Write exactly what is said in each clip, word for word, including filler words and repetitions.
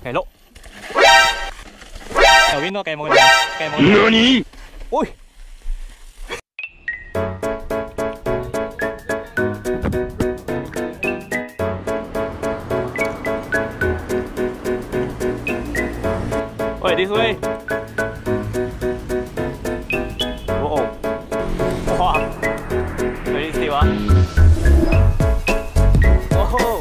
OK 碌，右邊都計冇問題，計冇問題。何？喂！喂 ，this way。哦，哇，俾啲笑啊！哦。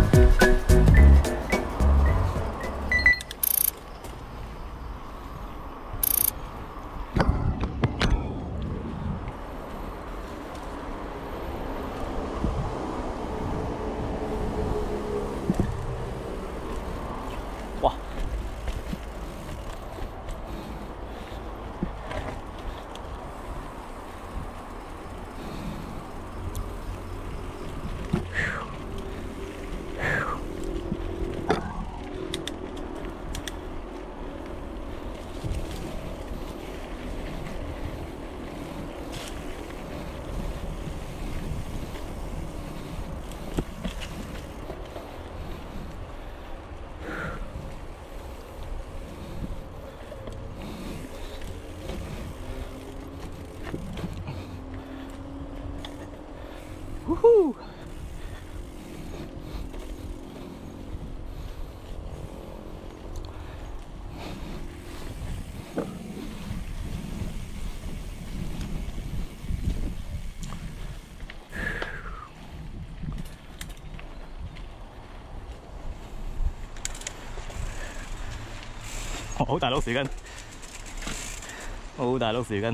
哇！呼呼！好大碌樹根，好大碌樹根。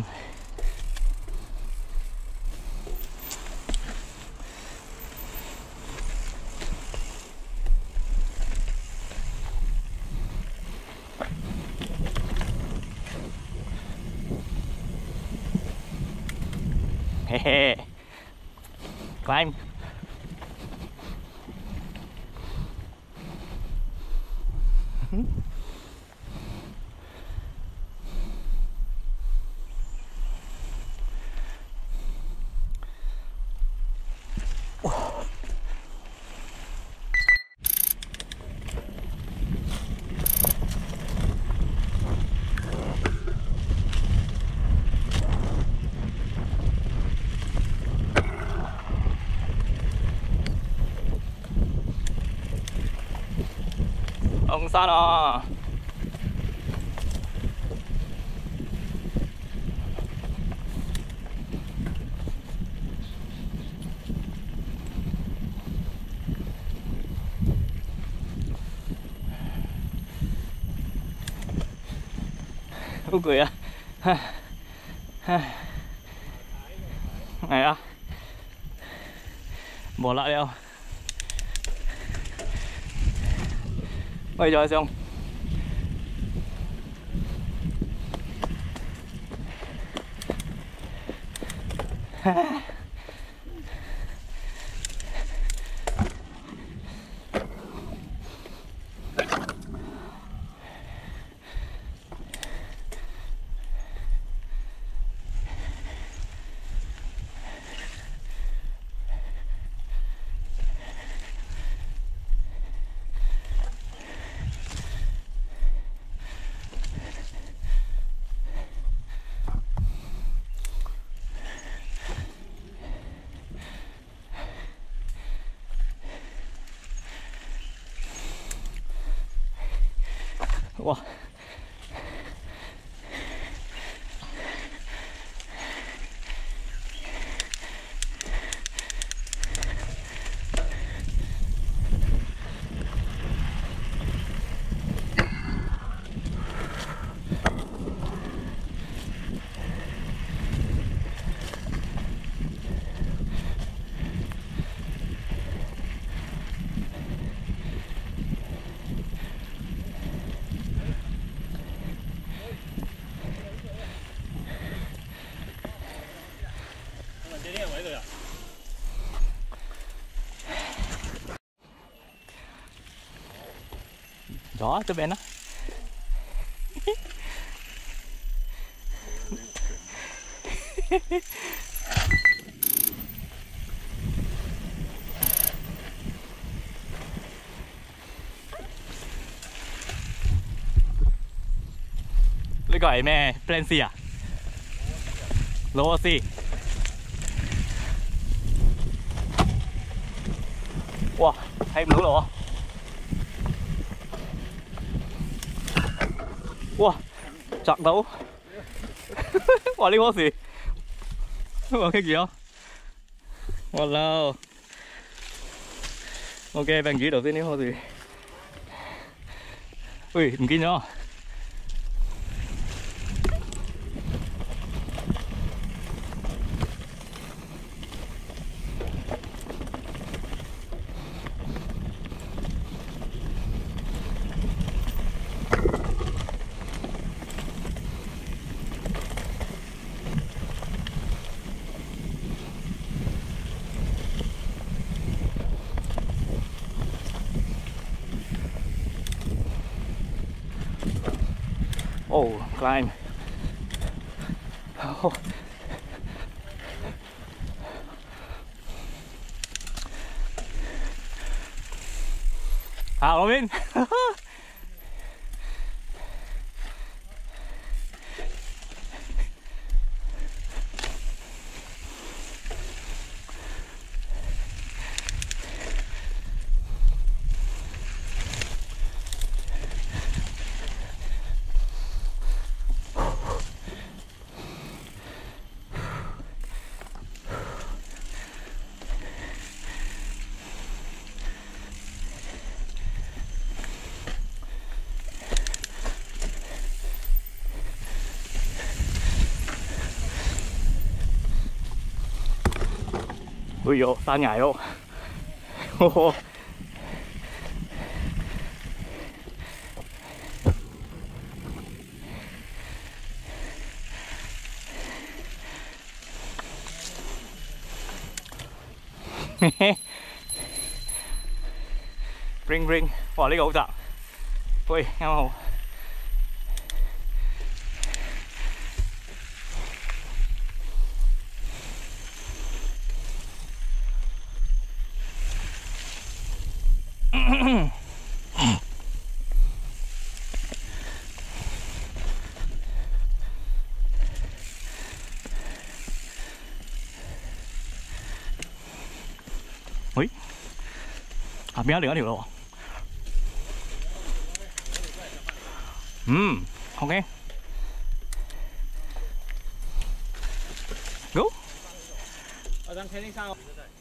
嘿嘿 ，climb。上山啊！好攰啊！唉唉，係啊，冇力了。 喂，再上。哇！Đó,这边呢？ 呢個係咩 Plan C 啊？攞個 C。哇，睇唔到路啊！哇，砸到！哇，呢棵樹，我棘住咗。哇啦！我嘅病住頭先呢棵樹。喂，唔見咗。Oh, climb. Oh. À, ở bên. Ui dồi, tan nhảy không? Ring ring. Wow, này cái hậu dạng. Ui, em không? Ui, à, biến另一條路啊。嗯 ，OK， Go。我等肯定上。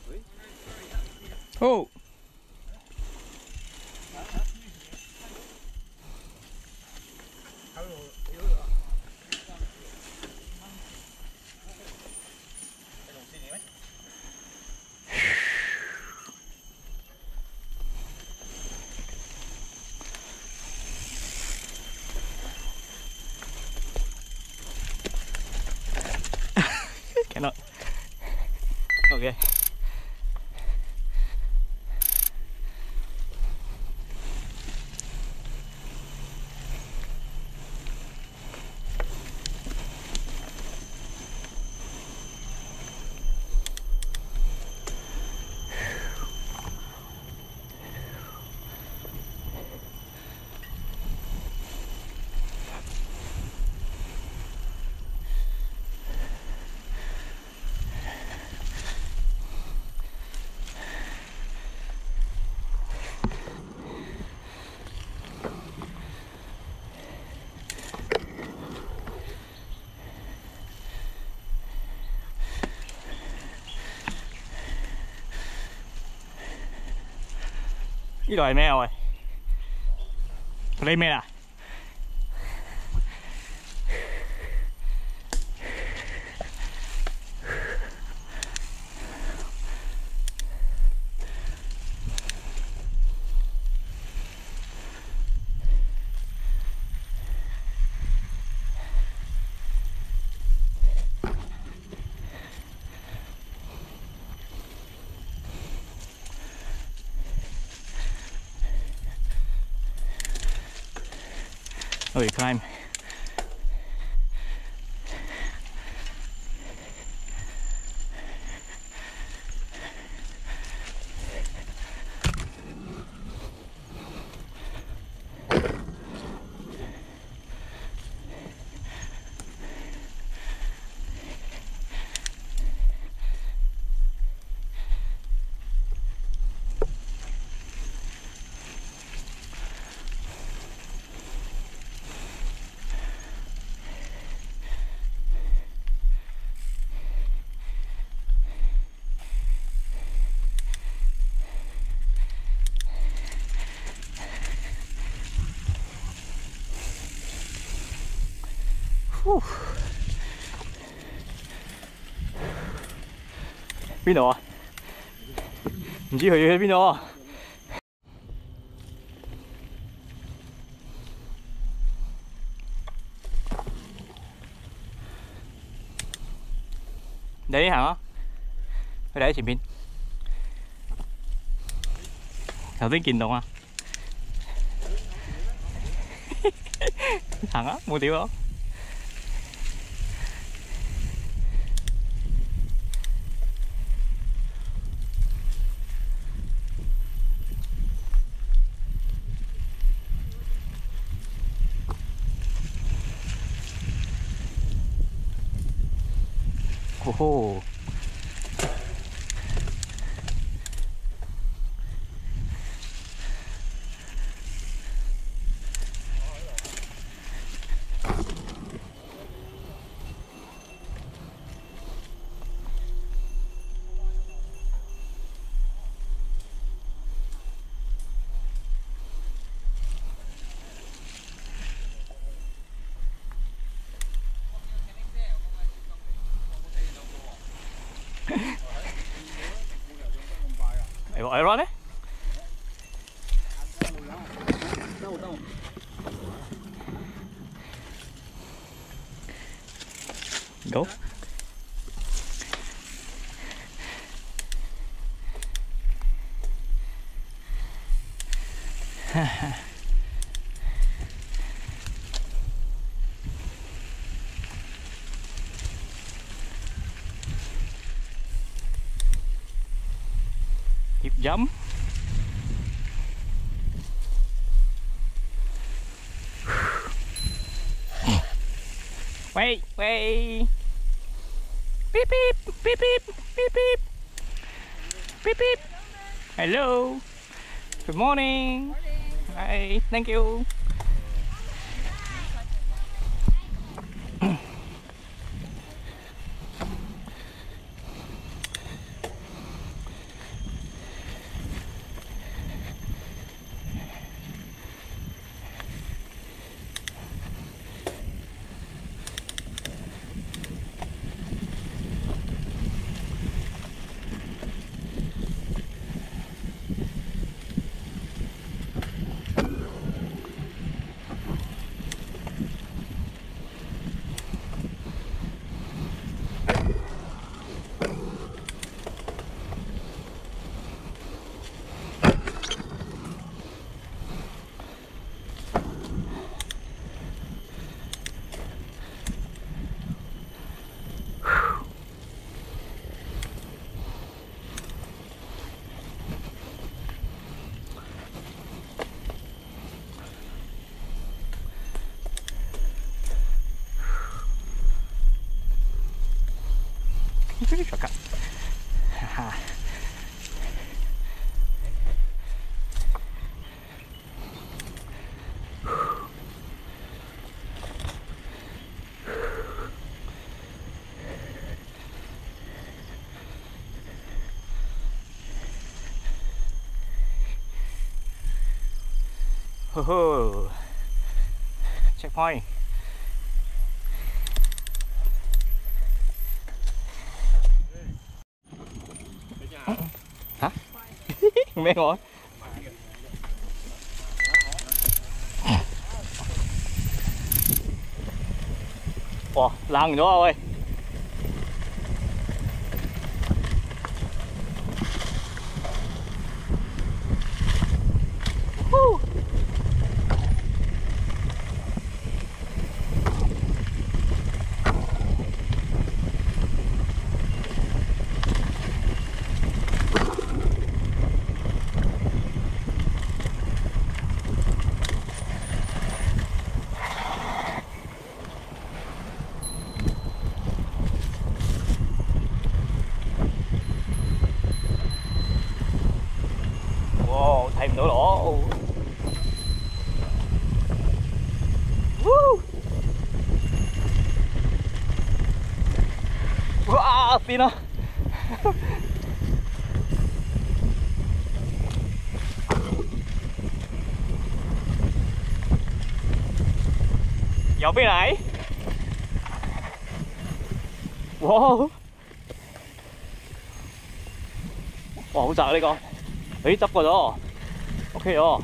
哦。Cannot. Okay. Cái đồi mèo rồi. Playmate à? Ôi, climb. 邊度啊？唔知佢去邊度啊？你行啊！佢哋喺前邊。頭先見到啊！行啊，冇屌啊！哦吼！係喎，係咯咧。Go。哈哈。Tiếp giấm. Wait, wait. Beep beep, beep beep, beep beep. Beep beep. Hello. Good morning. Morning. Hi, thank you. Shortcut. Haha. Ho ho. Checkpoint. Hả? Mẹ ngồi. Ủa, lần nữa ơi. Uh. Thấy唔到攞。哇！變啦！右邊嚟。 哇！哇，好窄啊呢個！誒，執過咗 ，OK 咗。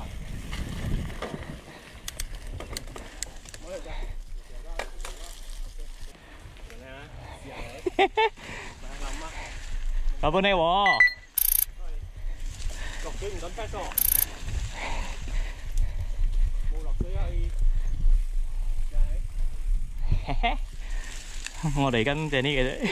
有本你喎。落水唔敢飛疏。冇落水可以。我哋跟隻呢嘅啫。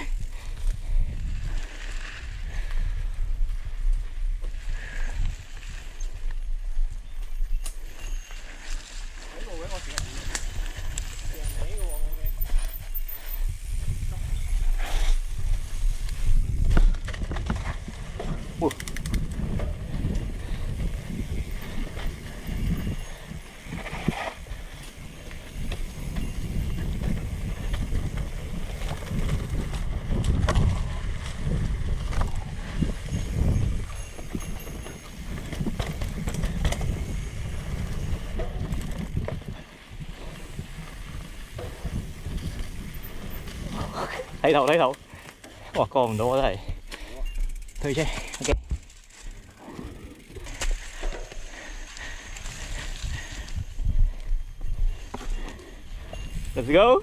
睇頭睇頭，哇過唔到啊真係，退車 ，OK。Let's go。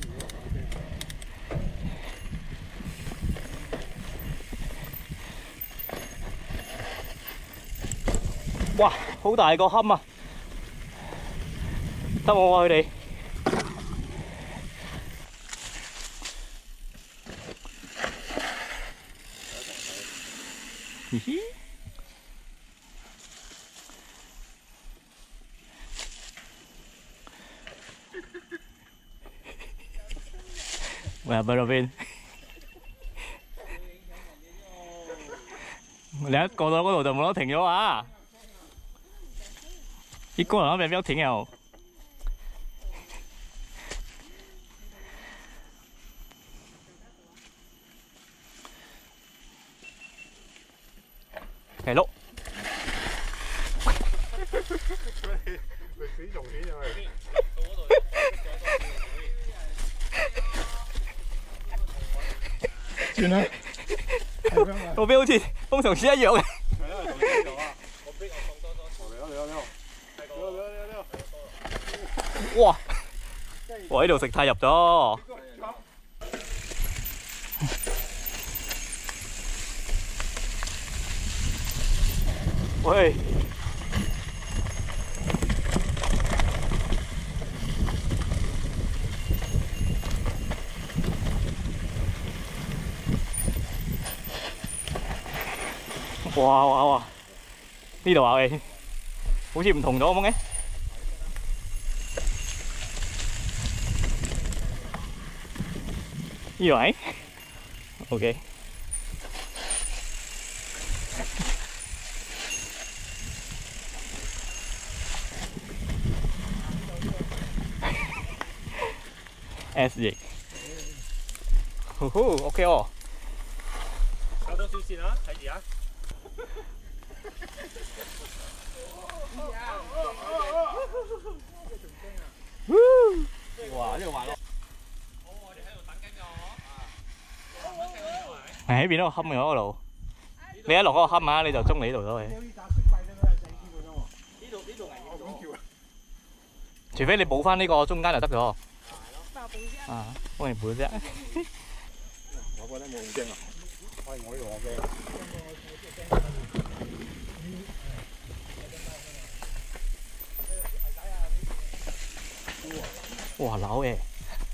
哇，好大個坎啊！得我啊佢哋。嘻嘻。喂，喺邊邊？你一過到嗰度就冇得停咗啊！一過到那邊不要停了。係碌。歷史重片又係。轉啦。個標好似風同絲一樣嘅。係啊，同呢度啊。我逼我放多多。嚟啊嚟啊嚟啊！嚟嚟嚟嚟嚟！哇！我喺度食太入咗。喂！哇哇哇！呢度啊喂，好似唔同咗咁嘅。呢度係 ？OK。S 型，呼呼 ，OK 哦。搞多少線啊？睇住啊！哇！呢度滑落。好，我哋喺度等緊㗎，係喺邊嗰個坎嘅嗰度。你一落嗰個坎啊，你就中你呢度咗佢。呢度呢度危險咗。除非你補翻呢個中間就得咗。啊，幫你補啫。我覺得冇咁驚啊，我係我呢度我驚。哇，老誒！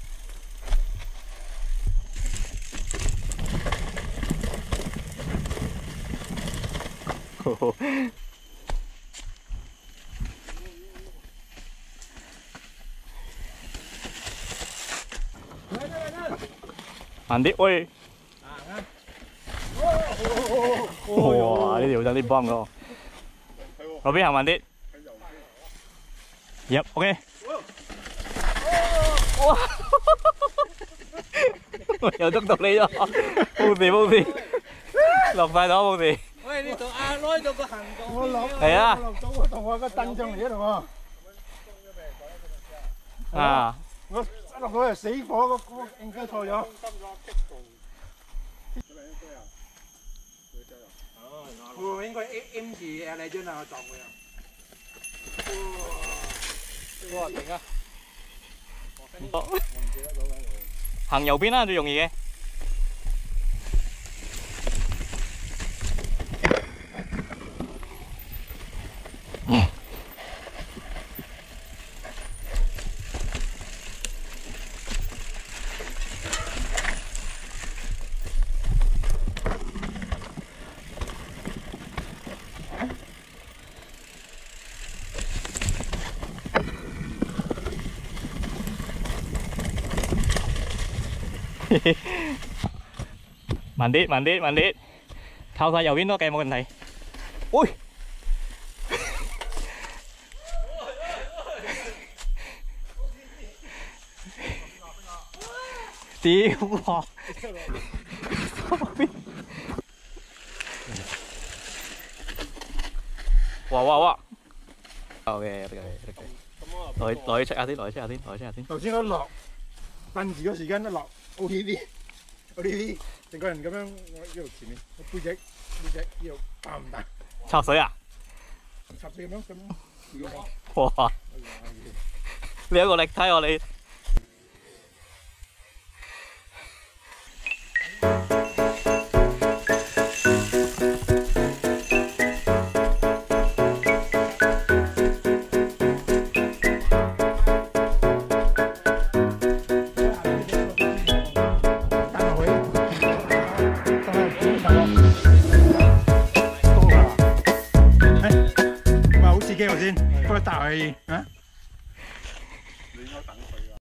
慢啲，喂！哇！呢條真啲幫㗎，嗰邊行慢啲。入 ，OK。哇！又捉到你咗，冇事冇事，落快咗冇事。喂，你同阿內做個行動。我落係啊。我落咗個同學個凳上嚟嗰度喎。啊！我一落去就死火，個個應該錯咗。 會唔會應該 aim 住阿李津啊？我撞佢啊！ 哇！勁啊！我唔記得咗喺度。行右邊啦，最容易嘅。慢啲，慢啲，慢啲，靠晒右邊多嘅冇問題。喂！屌啊！哇哇哇 ！OK OK OK。落去落去 check 下先，落去 check 下先，落去 check 下先。 頭先嗰落瞓住嗰時間一落 O T V O T V， 成個人咁樣我呢度前面個背脊背脊呢度爆唔大？ 插水啊！ 插水咁樣咁樣。 哇！你有個力睇我你。 先，幫佢帶佢啊！你應該等佢啊！